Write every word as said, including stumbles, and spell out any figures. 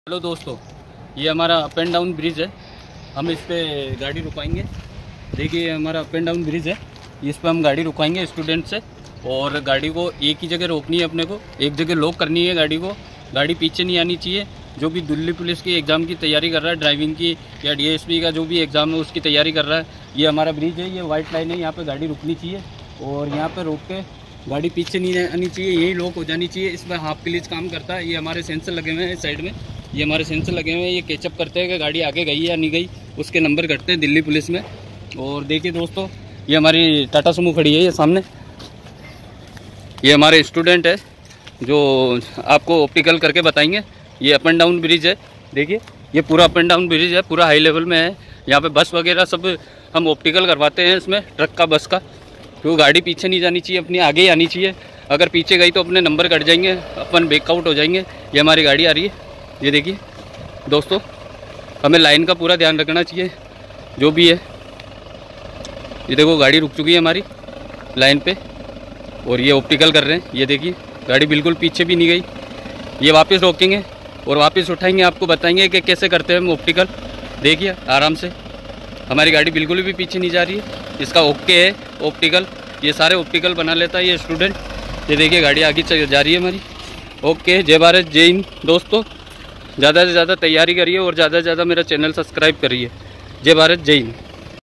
Hello दोस्तों, ये हमारा अप एंड डाउन ब्रिज है। हम इस पर गाड़ी रुकाएंगे। देखिए हमारा अप एंड डाउन ब्रिज है, इस पर हम गाड़ी रुकाएंगे स्टूडेंट से। और गाड़ी को एक ही जगह रोकनी है, अपने को एक जगह लॉक करनी है गाड़ी को। गाड़ी पीछे नहीं आनी चाहिए। जो भी दिल्ली पुलिस की एग्ज़ाम की तैयारी कर रहा है, ड्राइविंग की या डीएसपी का जो भी एग्ज़ाम है उसकी तैयारी कर रहा है, ये हमारा ब्रिज है। ये वाइट लाइन है, यहाँ पर गाड़ी रुकनी चाहिए और यहाँ पर रोक के गाड़ी पीछे नहीं आनी चाहिए, यही लॉक हो जानी चाहिए। इस पर हाफ क्लिच काम करता है। ये हमारे सेंसर लगे हुए हैं साइड में, ये हमारे सेंसर लगे हुए हैं। ये कैचअप करते हैं कि गाड़ी आगे गई या नहीं गई, उसके नंबर कटते हैं दिल्ली पुलिस में। और देखिए दोस्तों, ये हमारी टाटा सुमो खड़ी है, ये सामने। ये हमारे स्टूडेंट है जो आपको ऑप्टिकल करके बताएंगे। ये अप एंड डाउन ब्रिज है। देखिए ये पूरा अप एंड डाउन ब्रिज है, पूरा हाई लेवल में है। यहाँ पे बस वगैरह सब हम ऑप्टिकल करवाते हैं इसमें, ट्रक का, बस का। तो गाड़ी पीछे नहीं जानी चाहिए, अपनी आगे ही आनी चाहिए। अगर पीछे गई तो अपने नंबर कट जाएंगे, अपन बैकआउट हो जाएंगे। ये हमारी गाड़ी आ रही है, ये देखिए दोस्तों। हमें लाइन का पूरा ध्यान रखना चाहिए जो भी है। ये देखो गाड़ी रुक चुकी है हमारी लाइन पे और ये ऑप्टिकल कर रहे हैं। ये देखिए गाड़ी बिल्कुल पीछे भी नहीं गई। ये वापस रोकेंगे और वापस उठाएंगे, आपको बताएंगे कि कैसे करते हैं हम ऑप्टिकल। देखिए आराम से हमारी गाड़ी बिल्कुल भी पीछे नहीं जा रही है। इसका ओके है ऑप्टिकल, ये सारे ऑप्टिकल बना लेता है ये स्टूडेंट। ये देखिए गाड़ी आगे चल जा रही है हमारी। ओके, जय भारत, जय हिंद दोस्तों। ज़्यादा से ज़्यादा तैयारी करिए और ज़्यादा से ज़्यादा मेरा चैनल सब्सक्राइब करिए। जय भारत, जय हिंद।